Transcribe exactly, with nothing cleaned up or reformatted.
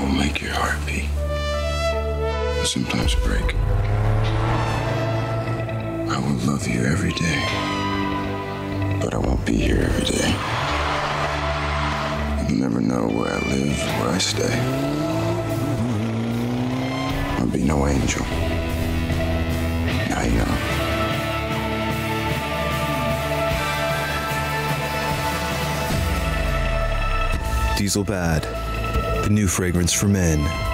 will make your heart beat, and sometimes break. I will love you every day, but I won't be here every day. You'll never know where I live, where I stay. I'll be no angel. Now you know. Diesel Bad, the new fragrance for men.